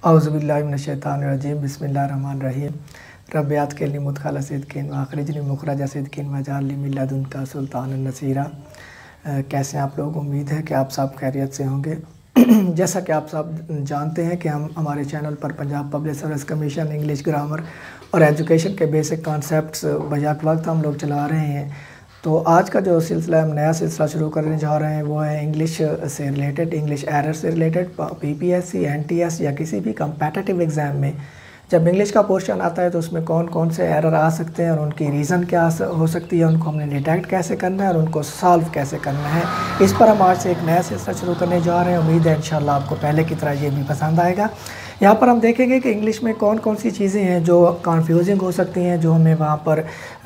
औज़ुबिल्लाहिमिनश्शैतानिर्रजीम बिस्मिल्लाहिर्रहमानिर्रहीम रब्बियात केलनी मुदखला सिद्कीन व अखरिजनी मुखरज सिद्कीन वजालनी मिन लदुनका सुल्तानन नसीरा। कैसे आप लोग? उम्मीद है कि आप सब खैरियत से होंगे। जैसा कि आप सब जानते हैं कि हम हमारे चैनल पर Punjab public service commission English grammar और एजुकेशन के बेसिक कॉन्सेप्ट्स बजाक वक्त हम लोग चला रहे हैं। तो आज का जो सिलसिला हम नया सिलसिला शुरू करने जा रहे हैं वो है इंग्लिश से रिलेटेड, इंग्लिश एरर से रिलेटेड। पीपीएससी, एनटीएस या किसी भी कम्पेटिटिव एग्ज़ाम में जब इंग्लिश का पोर्शन आता है तो उसमें कौन कौन से एरर आ सकते हैं और उनकी रीज़न क्या हो सकती है, उनको हमने डिटेक्ट कैसे करना है और उनको सॉल्व कैसे करना है, इस पर हम आज से एक नया सिलसिला शुरू करने जा रहे हैं। उम्मीद है इंशाल्लाह आपको पहले की तरह ये भी पसंद आएगा। यहाँ पर हम देखेंगे कि इंग्लिश में कौन कौन सी चीज़ें हैं जो कन्फ्यूजिंग हो सकती हैं, जो हमें वहाँ पर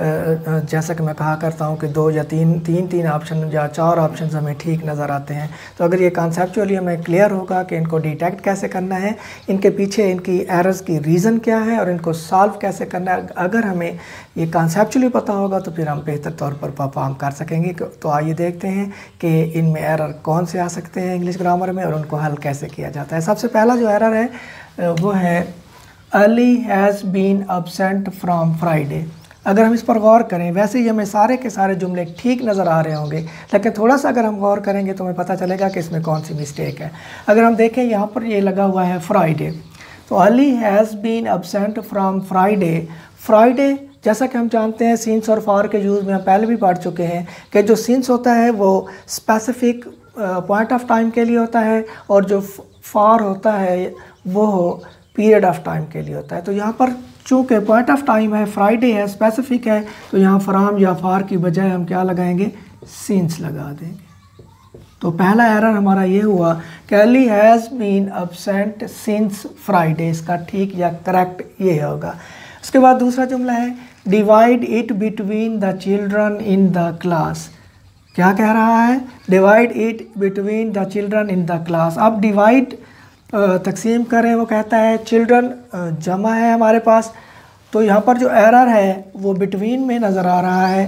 जैसा कि मैं कहा करता हूँ कि दो या तीन ऑप्शन या चार ऑप्शन हमें ठीक नज़र आते हैं। तो अगर ये कॉन्सेप्चुअली हमें क्लियर होगा कि इनको डिटेक्ट कैसे करना है, इनके पीछे इनकी एरर्स की रीज़न क्या है और इनको सॉल्व कैसे करना है, अगर हमें ये कॉन्सेप्चुअली पता होगा तो फिर हम बेहतर तौर पर परफॉर्म कर सकेंगे। तो आइए देखते हैं कि इनमें एरर कौन से आ सकते हैं इंग्लिश ग्रामर में और उनको हल कैसे किया जाता है। सबसे पहला जो एरर है वो है Ali has been absent from Friday. अगर हम इस पर गौर करें, वैसे ही हमें सारे के सारे जुमले ठीक नज़र आ रहे होंगे, लेकिन थोड़ा सा अगर हम गौर करेंगे तो हमें पता चलेगा कि इसमें कौन सी मिस्टेक है। अगर हम देखें यहाँ पर ये लगा हुआ है फ्राइडे, तो Ali has been absent from Friday. Friday जैसा कि हम जानते हैं सिंस और फॉर के यूज़ में हम पहले भी पढ़ चुके हैं कि जो सिंस होता है वो स्पेसिफिक पॉइंट ऑफ टाइम के लिए होता है और जो फॉर होता है वो पीरियड ऑफ टाइम के लिए होता है। तो यहाँ पर चूँकि पॉइंट ऑफ टाइम है, फ्राइडे है, स्पेसिफिक है, तो यहाँ फ्रॉम या फॉर की बजाय हम क्या लगाएंगे, सिंस लगा देंगे। तो पहला एरर हमारा ये हुआ कि Ali has been absent since Friday, इसका ठीक या करेक्ट ये होगा। उसके बाद दूसरा जुमला है divide it between the children in the class. क्या कह रहा है? Divide it between the children in the class. अब डिवाइड तकसीम करें, वो कहता है चिल्ड्रन जमा है हमारे पास, तो यहाँ पर जो एरर है वो बिटवीन में नज़र आ रहा है।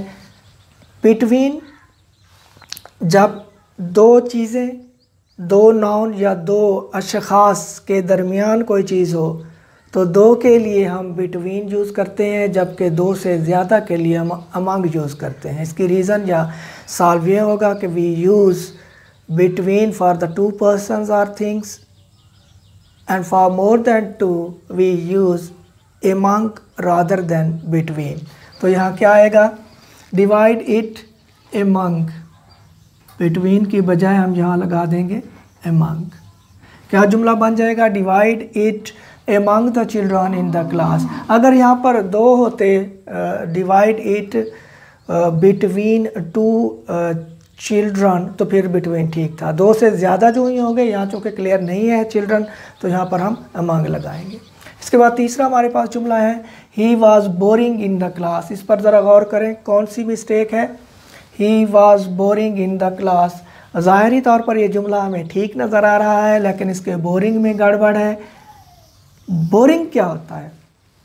बिटवीन जब दो चीज़ें, दो नाउन या दो अशख़ास के दरमियान कोई चीज़ हो तो दो के लिए हम बिटवीन यूज़ करते हैं, जबकि दो से ज़्यादा के लिए हम अमंग यूज़ करते हैं। इसकी रीज़न या सॉल्व ये होगा कि we use between for the two persons or things and for more than two we use among rather than between। तो यहाँ क्या आएगा, divide it among, between की बजाय हम यहाँ लगा देंगे among। क्या जुमला बन जाएगा, divide it among the children in the class। अगर यहाँ पर दो होते divide it between two children तो फिर बिटवीन ठीक था। दो से ज़्यादा जो ही होंगे, यहाँ चूँकि क्लियर नहीं है चिल्ड्रन, तो यहाँ पर हम अमंग लगाएंगे। इसके बाद तीसरा हमारे पास जुमला है he was boring in the class. इस पर ज़रा गौर करें, कौन सी मिस्टेक है, he was boring in the class. ज़ाहिरी तौर पर ये जुमला हमें ठीक नज़र आ रहा है, लेकिन इसके बोरिंग में गड़बड़ है। बोरिंग क्या होता है?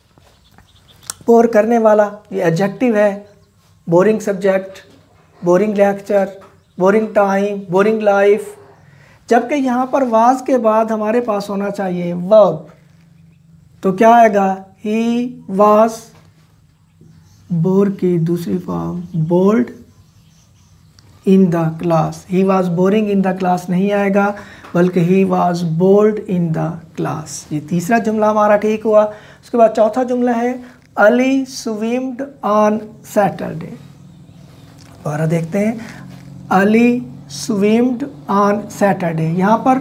बोर करने वाला, ये एडजेक्टिव है। Boring subject, boring lecture, boring time, boring life, जबकि यहाँ पर वाज के बाद हमारे पास होना चाहिए वर्ब। तो क्या आएगा, ही वाज, बोर की दूसरी form bold in the class. He was boring in the class नहीं आएगा, बल्कि he was bold in the class. ये तीसरा जुमला हमारा ठीक हुआ। उसके बाद चौथा जुमला है अली स्विम्ड ऑन सैटरडे। और देखते हैं अली स्विम्ड ऑन सैटरडे। यहाँ पर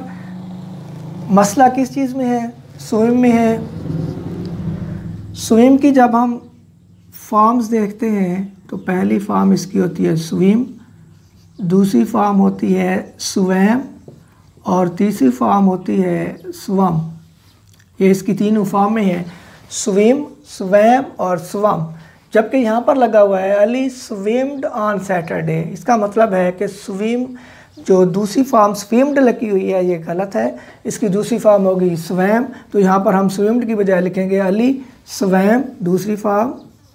मसला किस चीज़ में है, स्विम में है। स्विम की जब हम फॉर्म्स देखते हैं तो पहली फॉर्म इसकी होती है स्विम, दूसरी फॉर्म होती है स्वैम और तीसरी फॉर्म होती है स्वम। ये इसकी तीनों फॉर्म में है, स्विम, स्वैम और स्वम। जबकि यहाँ पर लगा हुआ है अली स्विम्ड ऑन सैटरडे। इसका मतलब है कि स्विम जो दूसरी फॉर्म स्विम्ड लगी हुई है ये गलत है, इसकी दूसरी फॉर्म होगी स्वैम। तो यहाँ पर हम स्विम्ड की बजाय लिखेंगे अली स्वैम, दूसरी फॉर्म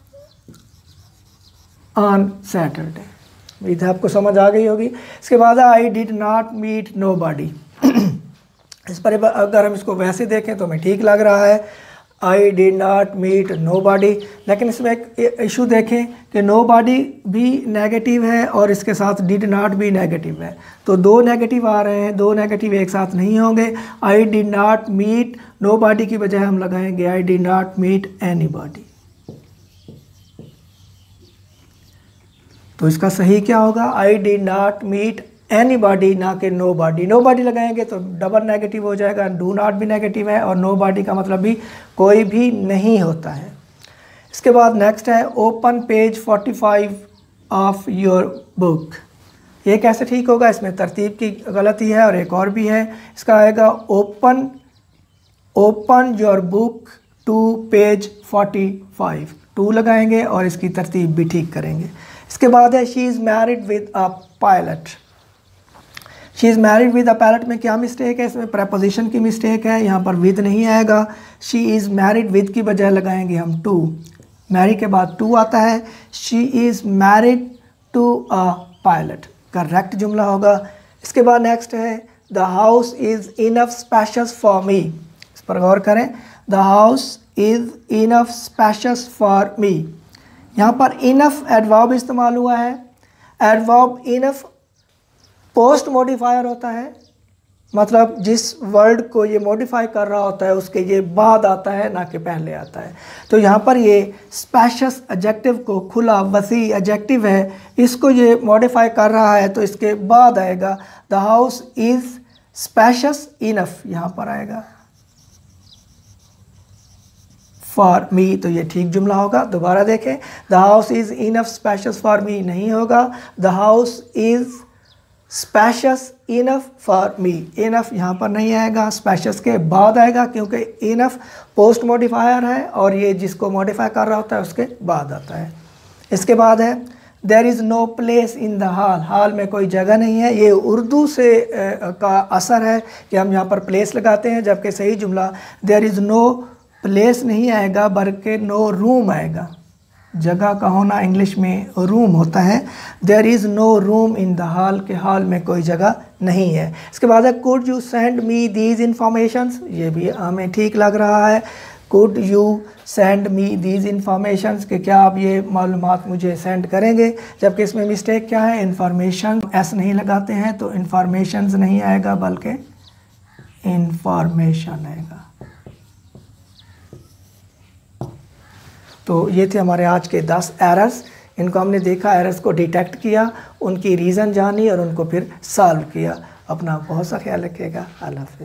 ऑन सैटरडे। उम्मीद है आपको समझ आ गई होगी। इसके बाद I did not meet nobody. इस पर अगर हम इसको वैसे देखें तो हमें ठीक लग रहा है, I did not meet nobody. लेकिन इसमें एक इशू देखें कि नो बॉडी भी नेगेटिव है और इसके साथ डिड नॉट भी नेगेटिव है, तो दो नेगेटिव आ रहे हैं, दो नेगेटिव एक साथ नहीं होंगे। I did not meet nobody की बजाय हम लगाएंगे I did not meet anybody. तो इसका सही क्या होगा, I did not meet anybody, ना कि नो बॉडी। नो बॉडी लगाएंगे तो डबल नेगेटिव हो जाएगा, डू नॉट भी नेगेटिव है और नो बॉडी का मतलब भी कोई भी नहीं होता है। इसके बाद नेक्स्ट है open page 45 of your book. ये कैसे ठीक होगा, इसमें तरतीब की गलती है और एक और भी है। इसका आएगा open your book to page 45, to लगाएंगे और इसकी तरतीब भी ठीक करेंगे। इसके बाद है she is married with a pilot. She is married with a pilot में क्या मिस्टेक है, इसमें प्रपोजिशन की मिस्टेक है, यहाँ पर विद नहीं आएगा। शी इज़ मैरिड विद की बजाय लगाएंगे हम टू, मैरी के बाद टू आता है। She is married to a pilot, correct जुमला होगा। इसके बाद नेक्स्ट है the house is enough spacious for me. इस पर गौर करें, the house is enough spacious for me. यहाँ पर इनफ एडवर्ब इस्तेमाल हुआ है। एडवर्ब इनफ पोस्ट मॉडिफायर होता है, मतलब जिस वर्ड को ये मॉडिफाई कर रहा होता है उसके ये बाद आता है, ना कि पहले आता है। तो यहाँ पर ये स्पेशियस एडजेक्टिव को, खुला वसी एडजेक्टिव है, इसको ये मॉडिफाई कर रहा है तो इसके बाद आएगा the house is spacious enough, यहाँ पर आएगा फॉर मी, तो ये ठीक जुमला होगा। दोबारा देखें, the house is enough spacious for मी नहीं होगा, the house is spacious enough for me. Enough यहाँ पर नहीं आएगा, स्पेशियस के बाद आएगा, क्योंकि इनफ पोस्ट मॉडिफायर है और ये जिसको मॉडिफाई कर रहा होता है उसके बाद आता है। इसके बाद है there is no place in the hall. Hall में कोई जगह नहीं है, ये उर्दू से का असर है कि हम यहाँ पर प्लेस लगाते हैं, जबकि सही जुमला देयर इज़ नो प्लेस नहीं आएगा बल्कि नो रूम आएगा। जगह का होना इंग्लिश में रूम होता है। There is no room in the hall, के हॉल में कोई जगह नहीं है। इसके बाद है could you send me these informations, ये भी हमें ठीक लग रहा है। Could you send me these informations, कि क्या आप ये मालूमात मुझे सेंड करेंगे, जबकि इसमें मिस्टेक क्या है, इन्फॉर्मेशन एस नहीं लगाते हैं तो इन्फॉर्मेशंस नहीं आएगा बल्कि इन्फॉर्मेशन आएगा। तो ये थे हमारे आज के 10 एरर्स। इनको हमने देखा, एरर्स को डिटेक्ट किया, उनकी रीज़न जानी और उनको फिर सॉल्व किया। अपना बहुत सा ख्याल रखिएगा। अल्लाह हाफ़िज़।